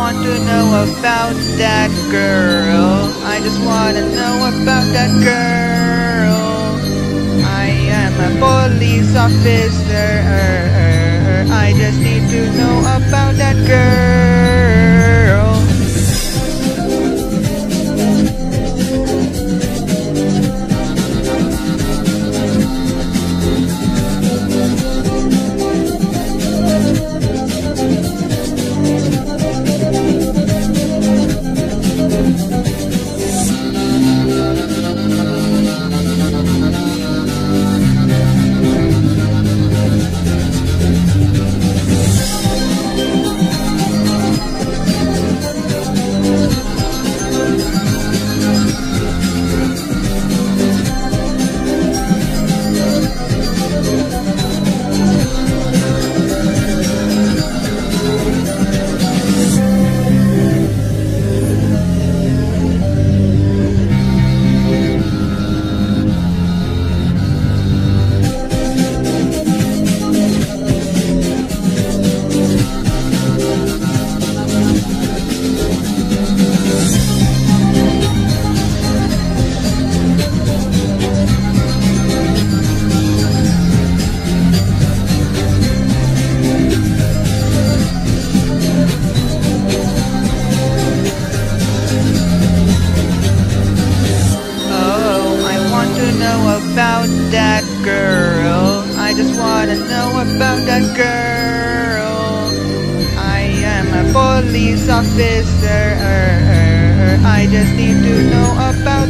want to know about that girl. I just wanna know about that girl. I am a police officer. I just need to know about that girl. About that girl. I just wanna know about that girl. I am a police officer. I just need to know about